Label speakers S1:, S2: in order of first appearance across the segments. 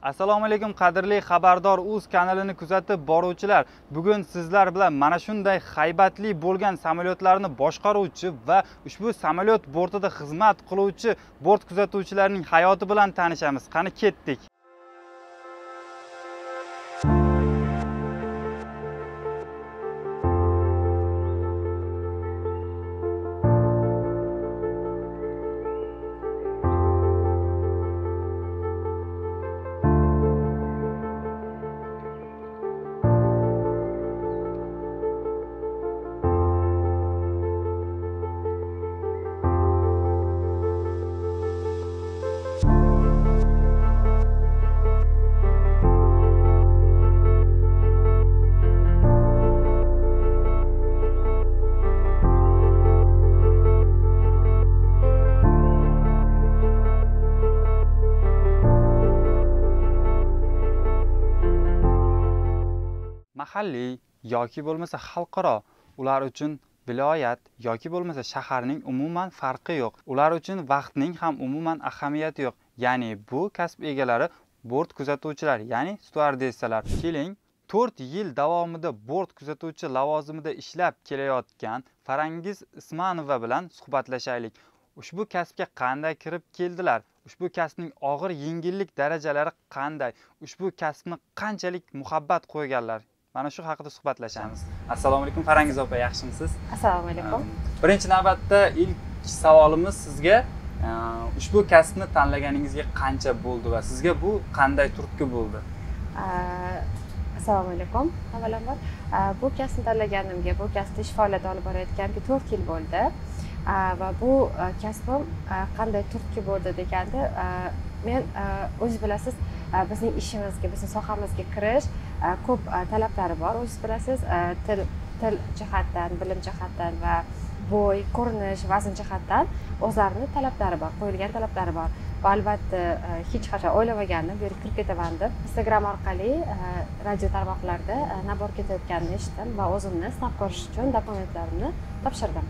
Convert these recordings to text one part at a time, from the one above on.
S1: Assalomu alaykum qadrli xabardor uz kanalini kuzatib boruvchilar. Bugun sizlar bilan mana shunday haybatli bo'lgan samolyotlarni boshqaruvchi va ushbu samolyot bortida xizmat qiluvchi bort kuzatuvchilarning hayoti bilan tanishamiz. Qani ketdik. Mahalliy yoki bo'lmasa xalqaro, ular uchun viloyat yoki bo'lmasa shaharning umuman farqi yo'q. Ular uchun vaqtning ham umuman ahamiyati yo'q. Ya'ni bu kasb egalari bort kuzatuvchilar, ya'ni stewardessalar. Keling, 4 yil davomida bort kuzatuvchi lavozimida ishlab kelayotgan Farangiz Ismanova bilan suhbatlashaylik. Ushbu kasbga qanday kirib keldilar? Ushbu kasbning og'ir yengillik darajalari qanday? Ushbu kasbni qanchalik muhabbat qo'yganlar? Mana shu haqida suhbatlashamiz. Assalomu alaykum Farangiz opa, yaxshimisiz?
S2: Assalomu alaykum.
S1: Birinchi navbatda ilk savolimiz sizga ushbu kasbni tanlaganingizga qancha bo'ldi va sizga bu qanday turtki bo'ldi?
S2: Assalomu alaykum. Avvalambor bu kasbni tanlaganimga, bu kasbda ish faoliyati olib borayotganimga 4 yil bo'ldi. Va bu kasbim qanday turtki bo'ldi deganda, men o'zingiz bilasiz, bizning ishimizga, bizning sohamizga kirish ko'p talablari bor. O'zingiz bilasiz, til jihatdan, bilim jihatdan va bo'y, ko'rinish, vazn jihatdan o'zlarining talablari bor, qo'yilgan talablari bor. Va albatta hech qachon o'ylamagandim bu yerga kirib ketaman deb. Instagram orqali radio tarmoqlarida nabor ketayotganini eshitdim va o'zimni sinab ko'rish uchun dokumentlarimni topshirdim.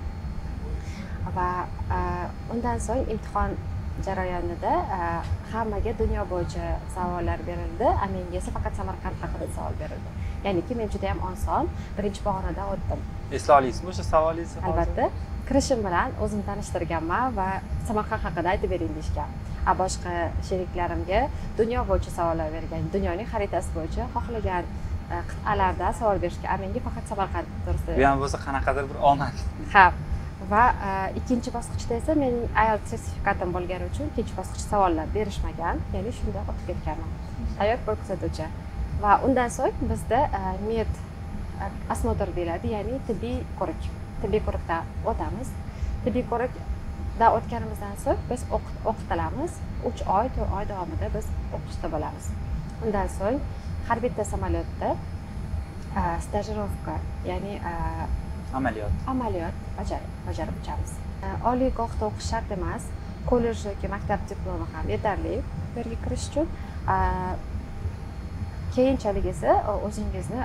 S2: Va undan so'ng imtihon jarayonida hammaga dunyo bo'yicha savollar berildi, menga esa faqat Samarqand haqida savol berildi. Ya'niki men juda ham oson birinchi pog'onadan o'tdim.
S1: Esla olasizmi o'sha savolingizni?
S2: Albatta, kirishim bilan o'zimni tanishtirganman va Samarqand haqida aytib bering deyishgan. Boshqa sheriklarimga dunyo bo'yicha savollar bergan, dunyoning xaritasi bo'yicha xohlagan qit'alardan savol berishga, menga faqat Samarqand to'g'risida.
S1: Bu ham bo'lsa qanaqadir bir omad.
S2: Ha. Va ikkinchi bosqichda esa mening IELTS sertifikatim bo'lgani uchun ikkinchi bosqich savollar berishmagan, ya'ni shunda o'tib ketganman. Tayyor bort kuzatuvchi. Va undan so'ng bizda med osmotr deyiladi, ya'ni tibbiy ko'rik. Tibbiy ko'rikdan o'tamiz. Tibbiy ko'rikdan o'tganimizdan so'ng biz o'qitilamiz. 3 oy, 4 oy davomida biz o'qishda bo'lamiz. Undan so'ng har bitta samolyotda stajirovka, ya'ni amaliyot bajarib o'tamiz. Oliygohda o'qish shart emas, kollej yoki maktab diplomi ham yetarli bu yerga kirish uchun. Keyinchalik esa o'zingizni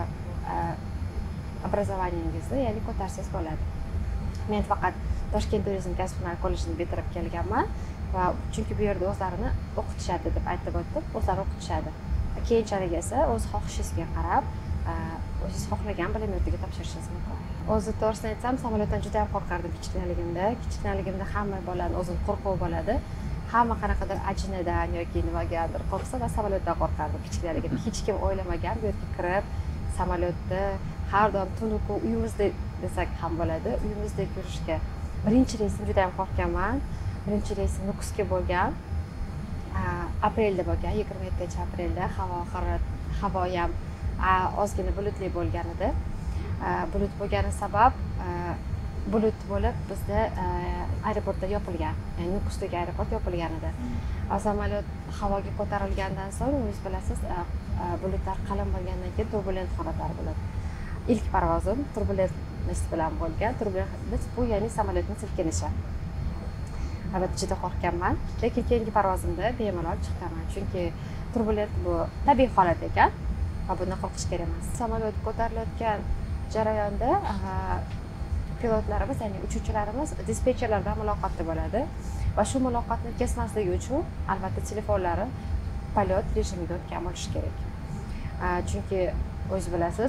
S2: obrazovaniyingizni, ya'ni ko'tarsangiz bo'ladi. Men faqat Toshkent turizm kasb-hunar kollejini bitirib kelganman va chunki bu yerda o'zlarini o'qitishadi deb aytib o'tdim, o'zlari o'qitishadi. Keyinchalik esa o'z xohishingizga qarab o'zingiz xohlagan bilim yurtiga topshirishingiz mumkin. O'zi to'g'risini aytsam, samolyotdan juda ham qo'rqardim kichkinaligimda. Kichkinaligimda hamma bolaning o'zining qo'rquvi bo'ladi. Hamma qanaqadir ajinadan yoki nimagadir qo'rqsa, va samolyotdan qo'rqardim kichkinaligimda. Hech kim o'ylamagan bu yerga kirib, samolyotda har doim tunuku uyimizda desak ham bo'ladi, uyimizdek yurishga. Birinchi reysim juda ham qo'rqganman. Birinchi reysim Nukusga bo'lgan. Aprelda bo'lgan, 27-aprelda havo ham ozgina bulutli bo'lgan edi. Bulut bo'lgani sabab bulut bo'lib bizda aeroportda yopilgan, ya'ni Nukusdagi aeroport yopilgan edi. Samolyot havoga ko'tarilgandan so'ng, o'zingiz bilasiz, bulutlar qalin bo'lgandan keyin turbulent holatlar bo'ladi. İlk parvozim turbulentность bilan bo'lgan. Turbulentность bu ya'ni samolyotning silkinishi. Albatta juda qo'rqganman, lekin keyingi parvozimda bemalol chiqaman, chunki turbulent bu tabiiy holat ekan va bundan qo'rqish kerak emas. Samolyot ko'tarilayotgan jarayonda pilotlarimiz, ya'ni uchuvchilarimiz dispetcherlar bilan muloqotda bo'ladi va shu muloqotni kesmasligi uchun albatta telefonlari polot rejimiga o'tgan bo'lishi kerak. Chunki o'zingiz bilasiz,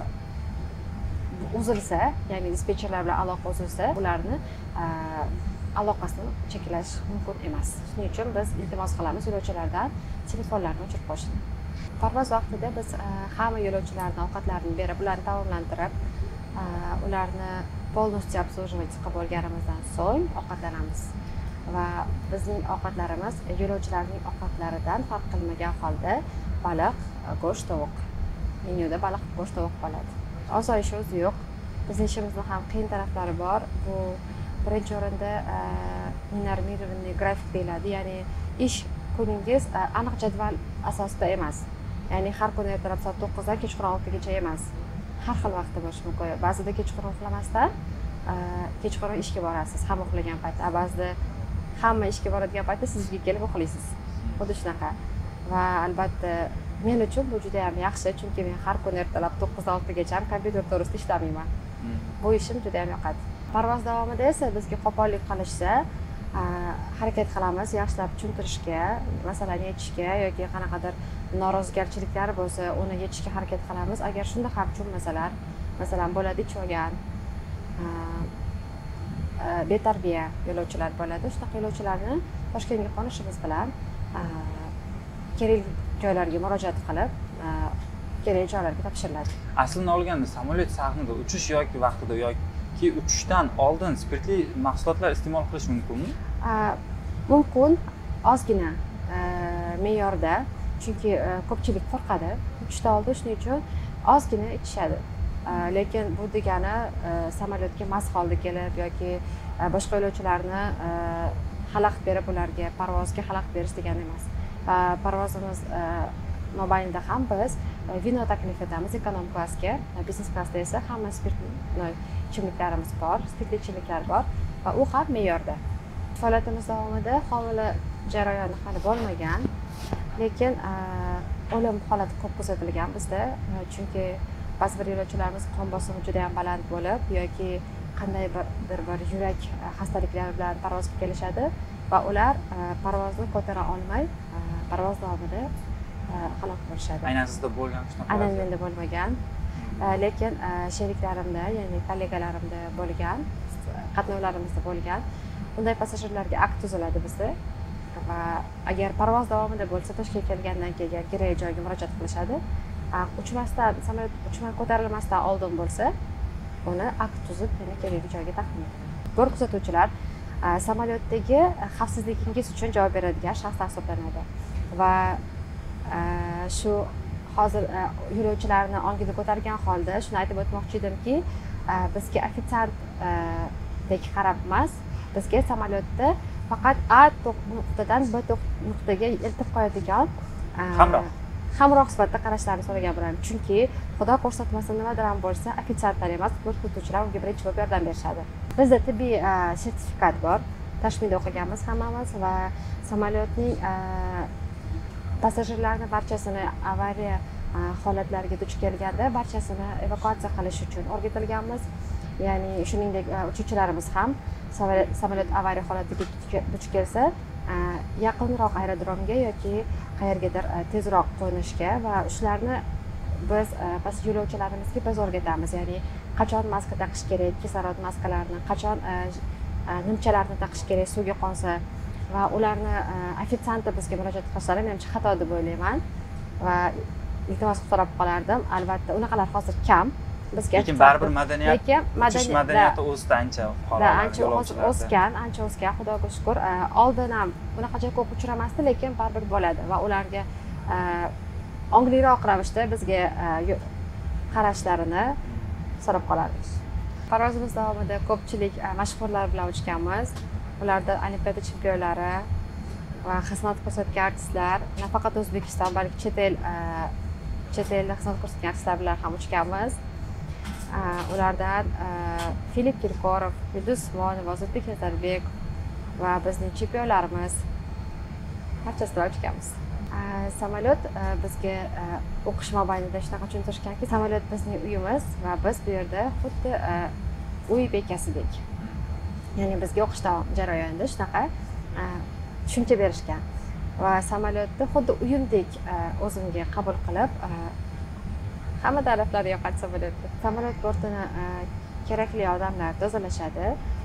S2: uzilsa, ya'ni dispetcherlar bilan aloqa uzilsa, ularni aloqasini cheklash mumkin emas. Shuning uchun biz iltimos qilamiz yo'lovchilardan telefonlarni o'chirib qo'yishni. Parvoz vaqtida biz hamma yo'lovchilarning ovqatlarini berib, ularni taomlantirib, ularni полностью обслуживать qilib bo'lganimizdan so'ng ovqatlanamiz. Va bizning ovqatlarimiz yo'lovchilarning ovqatlaridan farq qilmagan holda baliq, go'sht, tovuq. Menyuda baliq, go'sht, tovuq bo'ladi. Osoyish o'zi yo'q. Bizning ishimizning ham qiyin taraflari bor. Bu birinchi o'rinda normirованный grafik deyiladi, ya'ni ish kuningiz aniq jadval asosida emas. Ya'ni har kuni ertalab soat 9 dan kechqurun 6 gacha emas. Har xil vaqtda bo'lishi mumkin. Ba'zida kechqurun uxlamasdan kechqurun ishga borasiz, hamma uxlagan paytda. Ba'zida hamma ishga boradigan paytda sizga kelib uxlaysiz. Xuddi shunaqa. Va albatta men uchun bu juda ham yaxshi, chunki men har kuni ertalab 9 dan 6 gacha kompyuter to'g'risida ishlamayman. Bu ishim juda ham yoqadi. Parvoz davomida esa bizga qo'pollik qilishsa, harakat qilamiz yaxshilab tushuntirishga, masalani yechishga yoki qanaqadir norozigarchiliklar bo'lsa, uni yechishga harakat qilamiz. Agar shunda ham tushunmasalar, masalan, bo'ladi ichmagan, betarbiya yo'lovchilar bo'ladi. Shunaqa yo'lovchilarni Toshkentga qo'nishimiz bilan kerak joylarga murojaat qilib, kerak joylarga topshiriladi.
S1: Aslini olganda samolyot sahnida uchish yoki vaqtida yoki uchishdan oldin spirtli mahsulotlar iste'mol qilish mumkinmi?
S2: Mumkin, ozgina me'yorda, chunki ko'pchilik qo'rqadi uchishdan oldin, shuning uchun ozgina ichishadi. Lekin bu degani samolyotga mast holda kelib yoki boshqa yo'lovchilarni xalaqit berib ularga parvozga xalaqit berish degani emas. Parvozimiz mobaynida ham biz vino taklif etamiz ekonom klassga, biznes klassda esa hamma spirtli ichimliklarimiz bor, spirtli ichimliklar bor va u ham me'yorda. Faoliyatimiz davomida homila jarayoni hali bo'lmagan, lekin o'lim holati ko'p kuzatilgan bizda, chunki ba'zi bir yo'lovchilarimiz qon bosimi juda ham baland bo'lib yoki qanday bir yurak xastaliklari bilan parvozga kelishadi va ular parvozni ko'tara olmay parvoz davomida halok bo'lishadi.
S1: Aynan sizda bo'lgan shunaqa?
S2: Aynan menda bo'lmagan, lekin sheriklarimda, ya'ni kollegalarimda bo'lgan, qatnovlarimizda bo'lgan. Bunday passajirlarga akt tuziladi bizda va agar parvoz davomida bo'lsa, Toshkentga kelgandan keyin kerak joyga murojaat qilishadi. Uchmasdan, samolyot uchmay ko'tarilmasdan oldin bo'lsa, uni akt tuzib, yana kerakli joyga taqdim etadi. Bort kuzatuvchilar samolyotdagi xavfsizligingiz uchun javob beradigan shaxslar hisoblanadi va shu hozir yo'lovchilarni ongiga ko'targan holda shuni aytib o'tmoqchi edimki, bizga ofitsiantdek qarab emas, bizga samolyotda faqat A nuqtadan B nuqtaga eltib qo'yadigan hamroh sifatida qarashlarini so'ragan bo'laman. Chunki xudo ko'rsatmasin nimadir ham bo'lsa, ofitsiantlar emas, bort kuzatuvchilar unga birinchi bo'lib yordam berishadi. Bizda tibbiy sertifikat bor, Toshkentda o'qiganmiz hammamiz va samolyotning passajirlarni barchasini avariya holatlariga duch kelganda barchasini evakuatsiya qilish uchun o'rgatilganmiz. Ya'ni shuningdek uchuvchilarimiz ham samolyot avariya holatiga duch kelsa, yaqinroq aerodromga yoki qayergadir tezroq qo'nishga va shularni biz yo'lovchilarimizga biz o'rgatamiz. Ya'ni qachon maska taqish kerak, kislorod maskalarini, qachon nimchalarni taqish kerak suvga qonsa va ularni ofitsiantda bizga murojaat qilsalar, menimcha xato deb o'ylayman va iltimos so'rab qolardim. Albatta, unaqalar hozir kam.
S1: Lekin baribir madaniyati o'sdi ancha,
S2: ancha o'sgan, xudoga shukr. Oldin ham bunaqa ko'p uchramasdi, lekin baribir bo'ladi va ularga ongliroq ravishda bizga qarashlarini so'rab qolardik. Parvozimiz davomida ko'pchilik mashhurlar bilan uchganmiz. Ularda olimpiada chempionlari va xizmat ko'rsatgan artistlar, nafaqat O'zbekiston, balki chet elda xizmat ko'rsatgan artistlar bilan ham uchganmiz. Ulardan Filip Kirkorov, Yulduz Usmonova, Ozodbek Nazarbek va bizning chempionlarimiz barchasi bilan uchganmiz. Samolyot bizga o'qish mobaynida shunaqa tushuntirishganki, samolyot bizning uyimiz va biz bu yerda xuddi uy bekasidek. Ya'ni bizga o'qish jarayonida shunaqa tushuncha berishgan. va samolyotni xuddi uyimdek o'zimga qabul qilib, hamma taraflari yoqadi samolyotni. Samolyot bortini kerakli odamlar tozalashadi.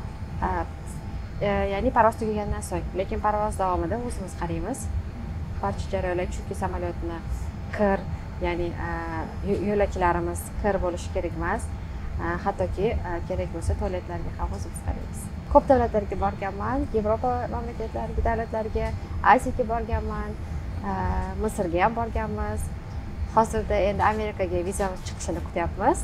S2: Ya'ni parvoz tugagandan so'ng, lekin parvoz davomida o'zimiz qaraymiz. Barcha jarayonlar, chunki samolyotni kir, ya'ni yo'laklarimiz kir bo'lishi kerak emas. Hattoki kerak bo'lsa tualetlarga ham o'zimiz qaraymiz. Ko'p davlatlarga borganman, Yevropa mamlakatlariga, davlatlariga, Asiyaga borganman, Misrga ham borganmiz. Hozirda endi Amerikaga vizamiz chiqishini kutyapmiz.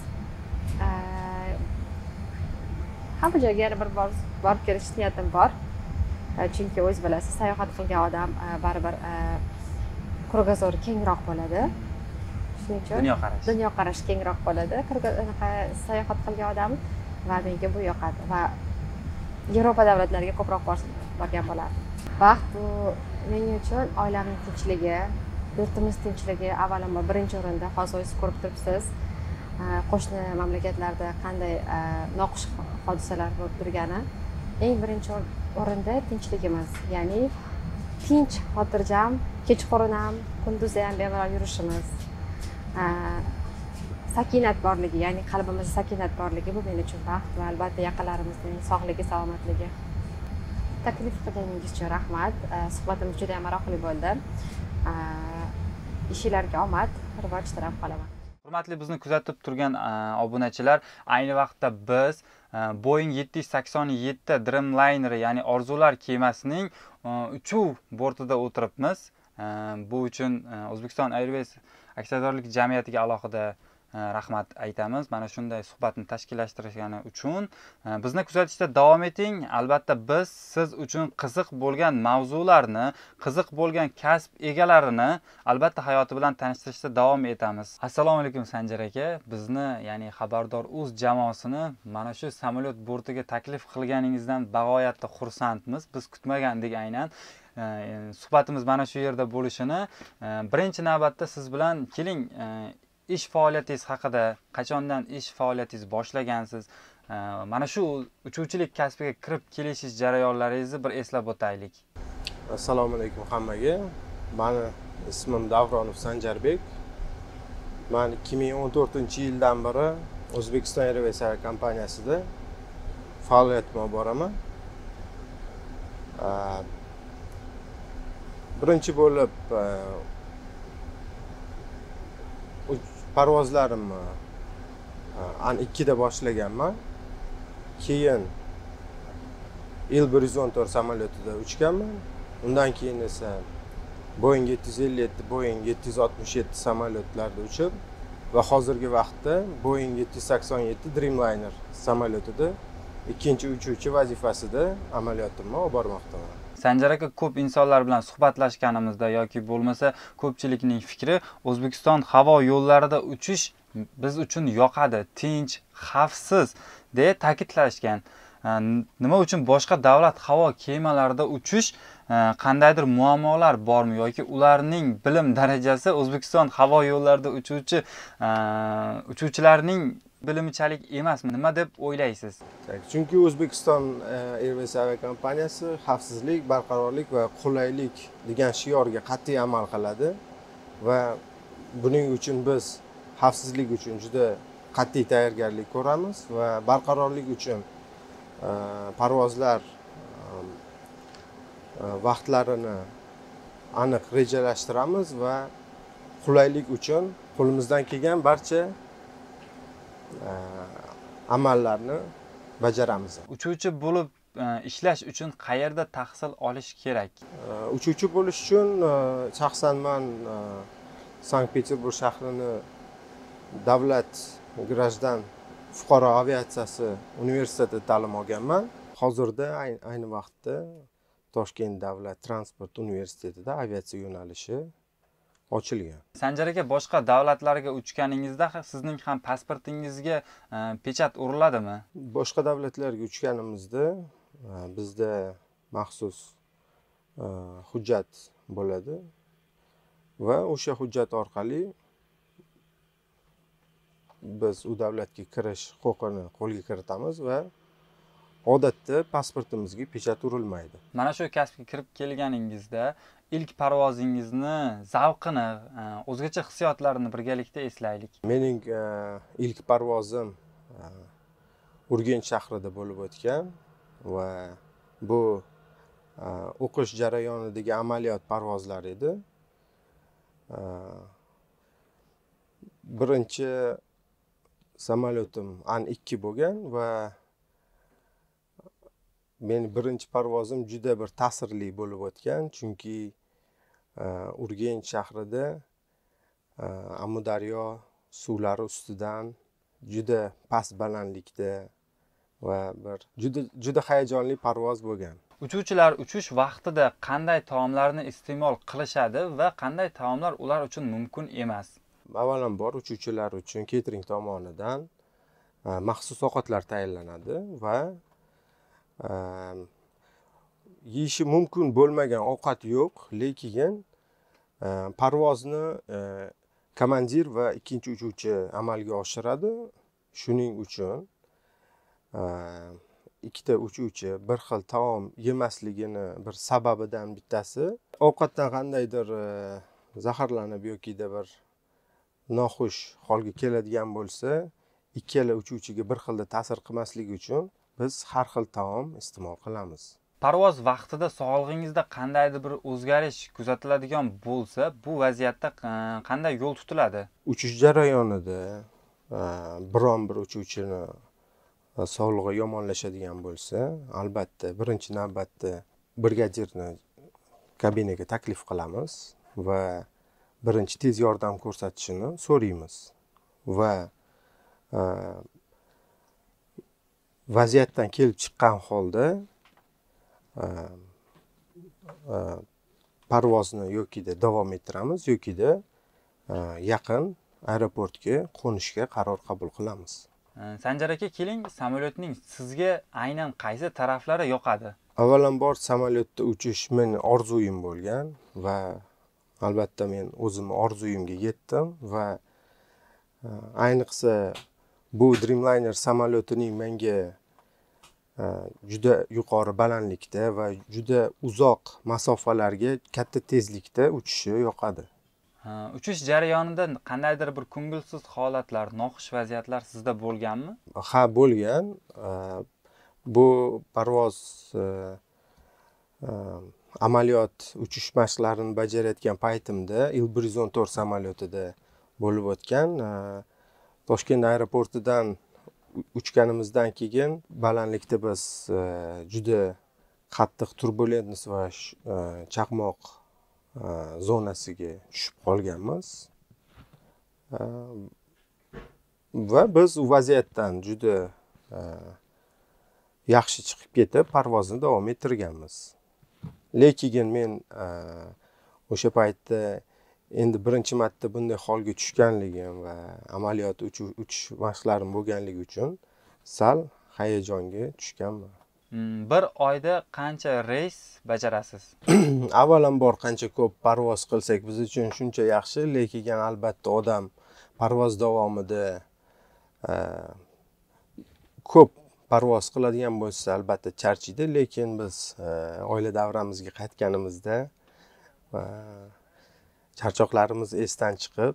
S2: Hamma joyga yana bir borib kelish niyatim bor. Chunki o'z bilasiz, sayohat qilgan odam baribir kruгозорi kengroq bo'ladi. Shuning uchun dunyoqarashi kengroq bo'ladi. Sayohat qilgan odam va menga bu yoqadi va Yevropa davlatlariga ko'proq borgan bo'lardim. Baxt bu mening uchun oilamning tinchligi, yurtimiz tinchligi avvalambor birinchi o'rinda. Hozir o'zingiz ko'rib turibsiz, qo'shni mamlakatlarda qanday noxush hodisalar bo'lib turgani. Eng birinchi o'rinda tinchligimiz, ya'ni tinch, xotirjam, kechqurun ham, kunduzi ham bemalol yurishimiz. Sakinat borligi, ya'ni qalbimizda sakinat borligi bu men uchun baxt va albatta yaqinlarimizning sog'ligi, salomatligi. Taklif qilganingiz uchun rahmat. Suhbatimiz juda ham maroqli bo'ldi. Ishinglarga omad, rivoj tilab qolaman.
S1: Hurmatli bizni kuzatib turgan obunachilar, ayni vaqtda biz Boeing 787 Dreamliner, ya'ni orzular kemasining uchuv bortida o'tiribmiz. Bu uchun O'zbekiston Airways aksiyadorlik jamiyatiga alohida rahmat aytamiz. Mana shunday suhbatni tashkillashtirgani uchun. Bizni kuzatishda davom eting. Albatta biz siz uchun qiziq bo'lgan mavzularni, qiziq bo'lgan kasb egalarini albatta hayoti bilan tanishtirishda davom etamiz. Assalomu alaykum Sanjar aka. Bizni, ya'ni Xabardor.uz jamoasini mana shu samolyot bortiga taklif qilganingizdan bag'oyatda xursandmiz. Biz kutmagandik aynan. Suhbatimiz mana shu yerda bo'lishini. Birinchi navbatda siz bilan keling, ish faoliyatingiz haqida, qachondan ish faoliyatingizni boshlagansiz, mana shu uchuvchilik kasbiga kirib kelishingiz jarayonlaringizni bir eslab o'taylik.
S3: Assalomu alaykum hammaga. Meni ismim Davronov Sanjarbek. Men 2014-yildan beri O'zbekiston Airways kompaniyasida faoliyat olib boraman. Birinchi bo'lib parvozlarimni an 2da boshlaganman. Keyin Il-114 samolyotida uchganman. Undan keyin esa Boeing 757, Boeing 767 samolyotlarda uchib va hozirgi vaqtda Boeing 787 Dreamliner samolyotida ikkinchi uchuvchi vazifasida amaliyotimni olib bormoqdaman.
S1: Sanjar aka, ko'p insonlar bilan suhbatlashganimizda yoki bo'lmasa ko'pchilikning fikri O'zbekiston havo yo'llarida uchish biz uchun yoqadi, tinch, xavfsiz deya ta'kidlashgan. Nima uchun boshqa davlat havo kemalarida uchish qandaydir muammolar bormi yoki ularning bilim darajasi O'zbekiston havo yo'llarida uchuvchilarning bilimichalik emasmi? Nima deb o'ylaysiz?
S3: Chunki O'zbekiston Airways aviakompaniyasi xavfsizlik, barqarorlik va qulaylik degan shiorga qat'iy amal qiladi va buning uchun biz xavfsizlik uchun juda qat'iy tayyorgarlik ko'ramiz va barqarorlik uchun parvozlar vaqtlarini aniq rejalashtiramiz va qulaylik uchun qo'limizdan kelgan barcha amallarni bajaramiz.
S1: Uchuvchi bo'lib ishlash uchun qayerda tahsil olish kerak?
S3: Uchuvchi bo'lish uchun shaxsan men Sankt-Peterburg shahrini davlat grajdan fuqaro aviatsiyasi universitetida ta'lim olganman. Hozirda ayni vaqtda Toshkent davlat transport universitetida aviatsiya yo'nalishi ochilgan.
S1: Sanjar aka, boshqa davlatlarga uchganingizda sizning ham pasportingizga pechat uriladimi?
S3: Boshqa davlatlarga uchganimizda bizda maxsus hujjat bo'ladi va o'sha hujjat orqali biz u davlatga kirish huquqini qo'lga kiritamiz va odatda pasportimizga pechat urilmaydi.
S1: Mana shu kasbga kirib kelganingizda ilk parvozingizni, zavqini, o'zgacha hissiyotlarini birgalikda eslaylik.
S3: Mening ilk parvozim Urganch shahrida bo'lib o'tgan va bu o'qish jarayonidagi amaliyot parvozlari edi. Birinchi samolyotim An-2 bo'lgan va men birinchi parvozim juda bir ta'sirli bo'lib o'tgan, chunki Urganch shahrida Amudaryo suvlari ustidan juda past balandlikda va bir juda hayajonli parvoz bo'lgan.
S1: Uchuvchilar uchish vaqtida qanday taomlarni iste'mol qilishadi va qanday taomlar ular uchun mumkin emas?
S3: Avvalambor uchuvchilar uchun catering tomonidan maxsus ovqatlar tayyorlanadi va yeyishi mumkin bo'lmagan ovqat yo'q, lekin parvozni komandir va ikkinchi uchuvchi amalga oshiradi. Shuning uchun ikkita uchuvchi bir xil taom yemasligini bir sababidan bittasi ovqatdan qandaydir zaharlanib yokida bir noxush holga keladigan bo'lsa, ikkala uchuvchiga bir xilda ta'sir qilmasligi uchun biz har xil taom iste'mol qilamiz.
S1: Parvoz vaqtida sog'lig'ingizda qandaydir bir o'zgarish kuzatiladigan bo'lsa, bu vaziyatda qanday yo'l tutiladi?
S3: Uchish jarayonida biron bir uchuvchini sog'lig'i yomonlashadigan bo'lsa, albatta birinchi navbatda brigadirni kabinaga taklif qilamiz va birinchi tez yordam ko'rsatishini so'raymiz va vaziyatdan kelib chiqqan holda parvozni yokida davom ettiramiz yokida yaqin aeroportga qo'nishga qaror qabul qilamiz.
S1: Sanjar aka, keling, samolyotning sizga aynan qaysi taraflari yoqadi?
S3: Avvalambor samolyotda uchish mening orzuyim bo'lgan va albatta men o'zim orzuyimga yetdim va ayniqsa bu Dreamliner samolyotining menga juda yuqori balandlikda va juda uzoq masofalarga katta tezlikda uchishi yoqadi.
S1: Uchish jarayonida qandaydir bir ko'ngilsiz holatlar, noxush vaziyatlar sizda bo'lganmi?
S3: Ha, bo'lgan. Bu parvoz amaliyot uchish mashqlarini bajarayotgan paytimda Il-Brizon-4 samolyotida bo'lib o'tgan. Toshkent aeroportidan uchganimizdan keyin balandlikda biz juda qattiq turbulentность va chaqmoq zonasiga tushib qolganmiz va biz u vaziyatdan juda yaxshi chiqib ketib parvozni davom ettirganmiz. Lekin men o'sha paytda endi birinchi marta bunday holga tushganligim va amaliyot uchish mashqlarim bo'lganligi uchun sal hayajonga tushganman.
S1: Bir oyda qancha reys bajarasiz?
S3: Avvalambor qancha ko'p parvoz qilsak biz uchun shuncha yaxshi, lekin albatta odam parvoz davomida ko'p parvoz qiladigan bo'lsa albatta charchaydi, lekin biz oila davramizga qaytganimizda charchoqlarimiz esdan chiqib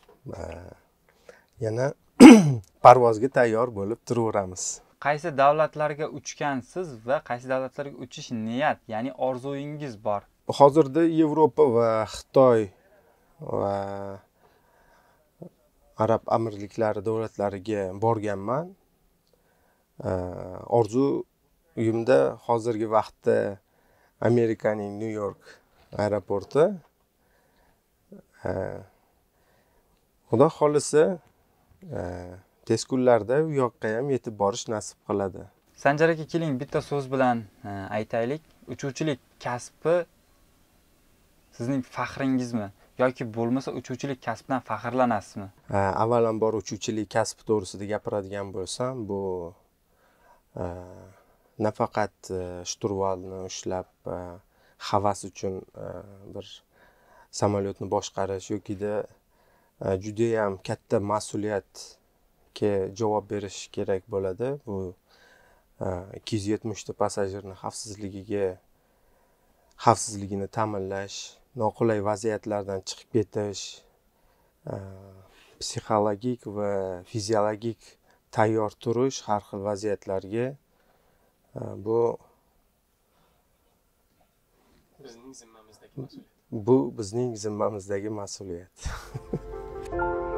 S3: yana parvozga tayyor bo'lib turaveramiz.
S1: Qaysi davlatlarga uchgansiz va qaysi davlatlarga uchish niyat, ya'ni orzuyingiz bor?
S3: Hozirda Yevropa va Xitoy va Arab Amirliklari davlatlariga borganman. Orzuyimda hozirgi vaqtda Amerikaning New York aeroporti. Xudo xolisa tez kunlarda u yoqqa ham yetib borish nasib qiladi.
S1: Sanjar aka, keling bitta so'z bilan aytaylik. Uchuvchilik kasbi sizning faxringizmi yoki bo'lmasa uchuvchilik kasbidan faxrlanasizmi?
S3: Avvalambor uchuvchilik kasbi to'g'risida gapiradigan bo'lsam, bu nafaqat shturvalni ushlab havas uchun bir samolyotni boshqarish yokida juda ham katta mas'uliyatga javob berish kerak bo'ladi. Bu 270 ta passajirning xavfsizligini ta'minlash noqulay vaziyatlardan chiqib ketish, psixologik va fiziologik tayyor turish har xil vaziyatlarga bu
S4: bizning zimmamizdagi mas'uliyat.
S3: bu bizning zimmamizdagi mas'uliyat.